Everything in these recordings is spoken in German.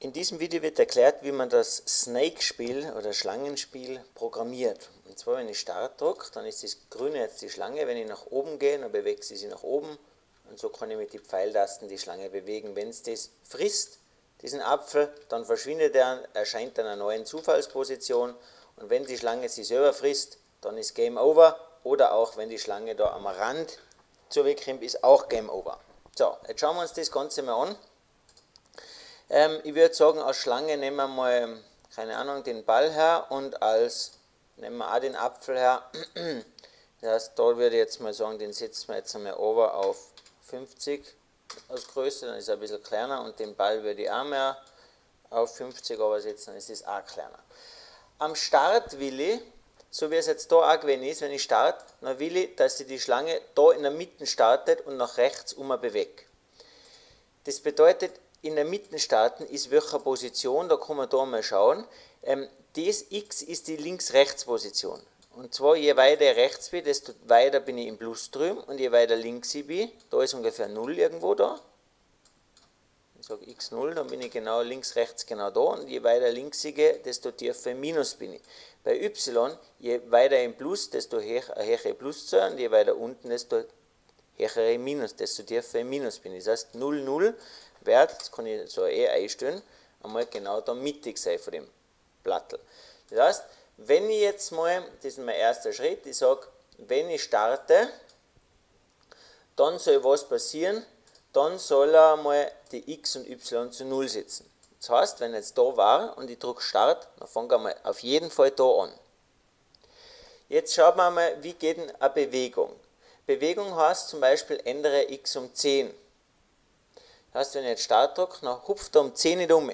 In diesem Video wird erklärt, wie man das Snake-Spiel oder Schlangenspiel programmiert. Und zwar, wenn ich Start drücke, dann ist das Grüne jetzt die Schlange. Wenn ich nach oben gehe, dann bewegt sie sich nach oben. Und so kann ich mit den Pfeiltasten die Schlange bewegen. Wenn es das frisst, diesen Apfel, dann verschwindet er, erscheint dann eine neue Zufallsposition. Und wenn die Schlange sich selber frisst, dann ist Game Over. Oder auch, wenn die Schlange da am Rand zurückkommt, ist auch Game Over. So, jetzt schauen wir uns das Ganze mal an. Ich würde sagen, als Schlange nehmen wir mal, keine Ahnung, den Ball her und nehmen wir auch den Apfel her. Das heißt, da würde ich jetzt mal sagen, den setzen wir jetzt einmal over auf 50 als Größe, dann ist er ein bisschen kleiner, und den Ball würde ich auch mehr auf 50 setzen, dann ist es auch kleiner. Am Start will ich, so wie es jetzt da auch gewesen ist, wenn ich starte, dann will ich, dass sich die Schlange da in der Mitte startet und nach rechts bewegt. Das bedeutet, in der Mitte starten ist welcher Position, da kann man da mal schauen. Das X ist die Links-Rechts-Position. Und zwar, je weiter ich rechts bin, desto weiter bin ich im Plus drüben, und je weiter links ich bin, da ist ungefähr 0 irgendwo da. Ich sage x0, dann bin ich genau links, rechts genau da, und je weiter links ich gehe, desto tiefer im Minus bin ich. Bei y, je weiter im Plus, desto höhere Pluszahl, und je weiter unten, desto höhere Minus, desto tiefer im Minus bin ich. Das heißt, 0, 0 Wert, das kann ich so einstellen, einmal genau da mittig sein von dem Plattel. Das heißt, wenn ich jetzt mal, das ist mein erster Schritt, ich sage, wenn ich starte, dann soll was passieren, dann soll er mal die x und y zu 0 setzen. Das heißt, wenn ich jetzt da war und ich drücke Start, dann fangen wir mal auf jeden Fall da an. Jetzt schauen wir mal, wie geht denn eine Bewegung. Bewegung heißt zum Beispiel, ändere x um 10. Das heißt, wenn ich jetzt Start drücke, dann hupft er um 10 nicht um.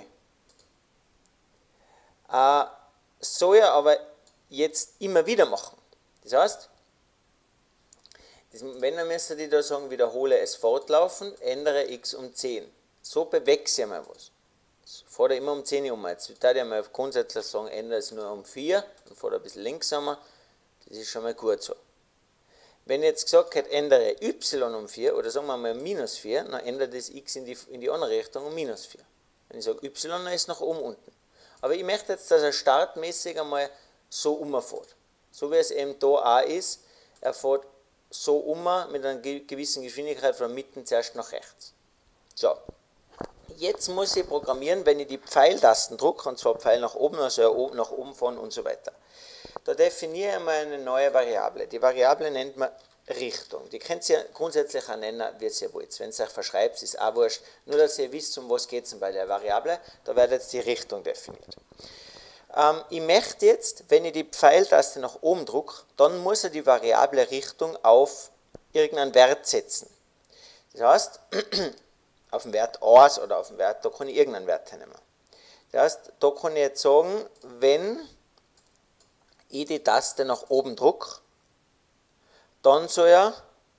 Soll er aber jetzt immer wieder machen. Das heißt, wenn, dann müsste ich da sagen, wiederhole es fortlaufend, ändere x um 10. So bewegt sich mal was. Jetzt fährt er immer um 10 um. Jetzt würde ich mal grundsätzlich sagen, ändere es nur um 4, dann fährt er ein bisschen langsamer. Das ist schon mal gut so. Wenn ich jetzt gesagt hätte, ändere y um 4, oder sagen wir mal minus 4, dann ändert das x in die andere Richtung um minus 4. Wenn ich sage y, dann ist es nach oben unten. Aber ich möchte jetzt, dass er startmäßig einmal so umfährt. So wie es eben da auch ist, er fährt so mit einer gewissen Geschwindigkeit von mitten zuerst nach rechts. So, jetzt muss ich programmieren, wenn ich die Pfeiltasten drücke, und zwar Pfeil nach oben, also nach oben fahren und so weiter. Da definiere ich mal eine neue Variable. Die Variable nennt man Richtung. Die könnt ihr grundsätzlich auch nennen, wie ihr wollt. Wenn ihr euch verschreibt, ist auch wurscht. Nur, dass ihr wisst, um was geht es bei der Variable. Da wird jetzt die Richtung definiert. Ich möchte jetzt, wenn ich die Pfeiltaste nach oben drücke, dann muss er die Variable Richtung auf irgendeinen Wert setzen. Das heißt, auf den Wert 1 oder auf den Wert, da kann ich irgendeinen Wert nehmen. Das heißt, da kann ich jetzt sagen, wenn ich die Taste nach oben drücke, dann soll er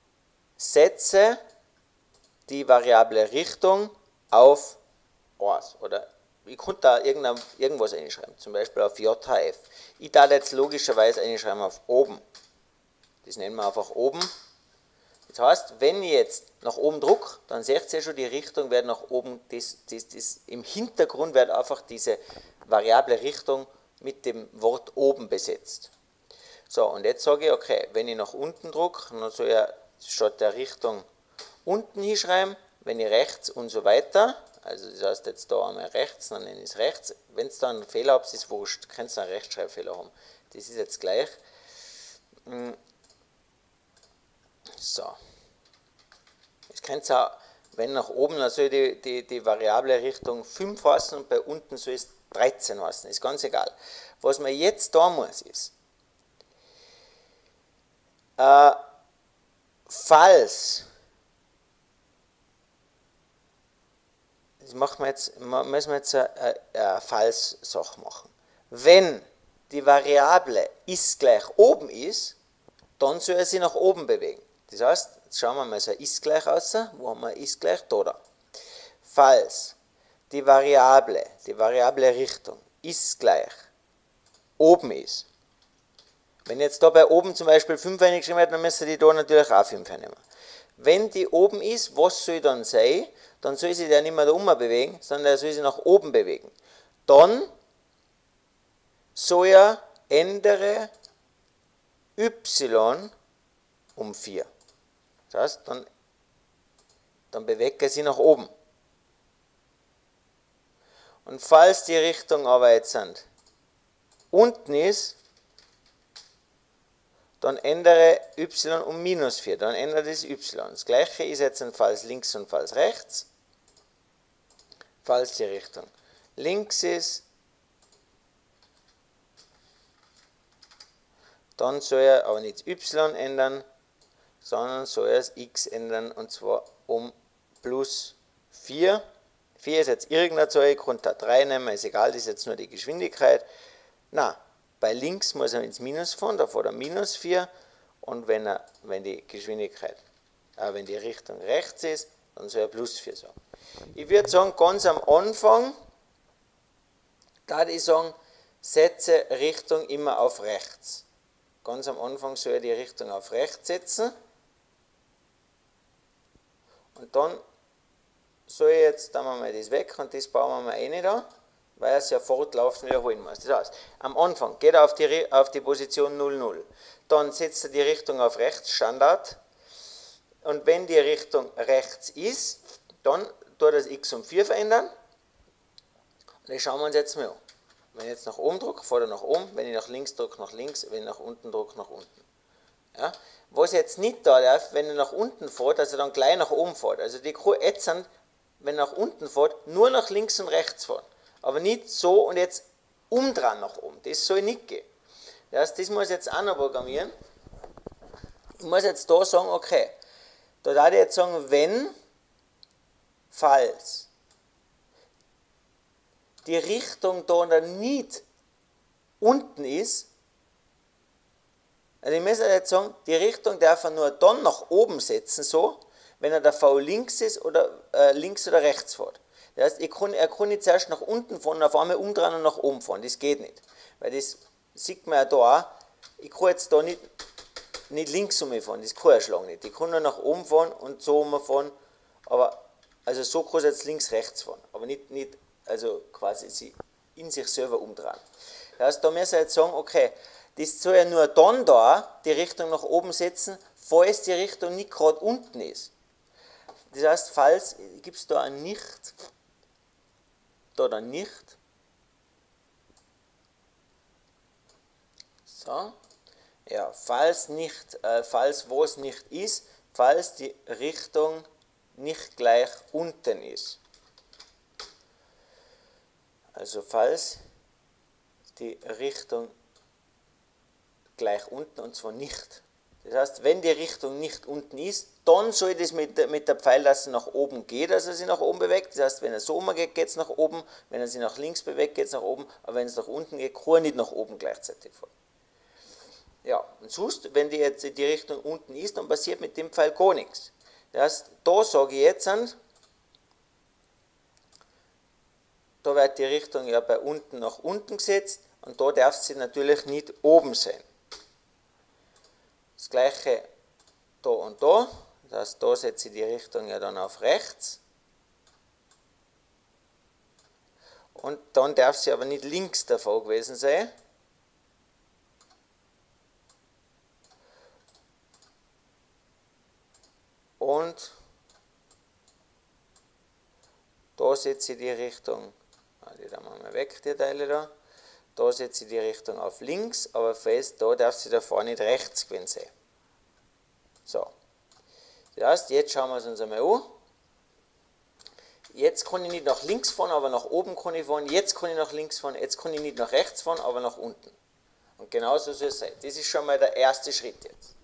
setze die Variable Richtung auf 1. Oder ich könnte da irgendwas einschreiben, zum Beispiel auf JHF. Ich darf jetzt logischerweise einschreiben auf oben. Das nennen wir einfach oben. Das heißt, wenn ich jetzt nach oben drücke, dann seht ihr schon, die Richtung wird nach oben, im Hintergrund wird einfach diese Variable Richtung mit dem Wort oben besetzt. So, und jetzt sage ich, okay, wenn ich nach unten drücke, dann soll er statt der Richtung unten hinschreiben, wenn ich rechts und so weiter, also das heißt jetzt da einmal rechts, dann nenne ich es rechts. Wenn es da einen Fehler habt, ist es wurscht, könnt ihr einen Rechtschreibfehler haben. Das ist jetzt gleich. So. Jetzt könnt ihr auch, wenn nach oben, dann soll die Variable Richtung 5 heißen, und bei unten soll es 13 heißen, ist ganz egal. Was man jetzt da muss, ist, falls, das müssen wir jetzt eine Falls-Sache machen. Wenn die Variable ist gleich oben ist, dann soll er sich nach oben bewegen. Das heißt, jetzt schauen wir mal so ist gleich aus, wo haben wir ist gleich? Da. Falls die Variable Richtung ist gleich oben ist. Wenn jetzt da bei oben zum Beispiel 5 reingeschrieben wird, dann müsst ihr die da natürlich auch 5 nehmen. Wenn die oben ist, was soll dann sein? dann soll sich der nicht mehr da oben bewegen, sondern er soll sich nach oben bewegen. Dann soll er ändere y um 4. Das heißt, dann bewegt er sich nach oben. Und falls die Richtung aber jetzt unten ist, dann ändere y um minus 4, dann ändert es y. Das gleiche ist jetzt falls links und falls rechts. Falls die Richtung links ist, dann soll er aber nicht y ändern, sondern soll er das x ändern, und zwar um plus 4. 4 ist jetzt irgendeine Zahl, ich kann da 3 nehmen, ist egal, das ist jetzt nur die Geschwindigkeit. Na, bei links muss er ins Minus fahren, da fährt er minus 4, und wenn die Geschwindigkeit, wenn die Richtung rechts ist, dann soll er plus 4 sagen. Ich würde sagen, ganz am Anfang, da ich sagen, setze Richtung immer auf rechts. Ganz am Anfang soll er die Richtung auf rechts setzen. Und dann soll ich jetzt, dann machen wir das weg und das bauen wir mal rein da, weil er es ja fortlaufend wiederholen muss. Das heißt, am Anfang geht er auf die Position 0, 0. Dann setzt er die Richtung auf rechts, Standard. Und wenn die Richtung rechts ist, dann tut er das x um 4 verändern. Und das schauen wir uns jetzt mal an. Wenn ich jetzt nach oben drücke, fährt er nach oben. Wenn ich nach links drücke, nach links. Wenn ich nach unten drücke, nach unten. Ja? Was jetzt nicht da darf, wenn er nach unten fährt, dass er dann gleich nach oben fährt. Also die kann jetzt, wenn er nach unten fährt, nur nach links und rechts fahren. Aber nicht so und jetzt umdrehen nach oben. Das soll nicht gehen. Das muss ich jetzt auch noch programmieren. Ich muss jetzt da sagen, okay, da darf ich jetzt sagen, wenn, falls die Richtung da nicht unten ist, also ich muss jetzt sagen, die Richtung darf er nur dann nach oben setzen, so, wenn er der V links ist oder links oder rechts fährt. Das heißt, er kann nicht zuerst nach unten fahren und auf einmal umdrehen und nach oben fahren. Das geht nicht. Weil das sieht man ja da auch. Ich kann jetzt da nicht links umfahren, das kann er schon nicht. Ich kann nur nach oben fahren und so umfahren, aber also so kann er jetzt links, rechts fahren. Aber nicht also quasi in sich selber umdrehen. Das heißt, da müssen wir jetzt sagen, okay, das soll ja nur dann da die Richtung nach oben setzen, falls die Richtung nicht gerade unten ist. Das heißt, falls gibt es da ein Nicht, da dann nicht. So. Ja, falls was nicht ist, falls die Richtung nicht gleich unten ist. Also falls die Richtung gleich unten, und zwar nicht. Das heißt, wenn die Richtung nicht unten ist, dann soll das mit der Pfeiltaste nach oben gehen, dass er sich nach oben bewegt. Das heißt, wenn er so umgeht, geht es nach oben, wenn er sich nach links bewegt, geht es nach oben, aber wenn es nach unten geht, kann er nicht nach oben gleichzeitig fahren. Ja, und sonst, wenn jetzt die Richtung unten ist, dann passiert mit dem Pfeil gar nichts. Das heißt, da sage ich jetzt, da wird die Richtung ja bei unten nach unten gesetzt und da darf sie natürlich nicht oben sein. Das gleiche da und da, das heißt, da setze ich die Richtung ja dann auf rechts. Und dann darf sie aber nicht links davor gewesen sein. Und da setze ich die Richtung, die machen wir weg, die Teile da. Da setze ich die Richtung auf links, aber fest, da darf sie davor nicht rechts gewesen sein. So. Das heißt, jetzt schauen wir es uns einmal an. Jetzt kann ich nicht nach links fahren, aber nach oben kann ich fahren. Jetzt kann ich nach links fahren, jetzt kann ich nicht nach rechts fahren, aber nach unten. Und genauso soll es sein. Das ist schon mal der erste Schritt jetzt.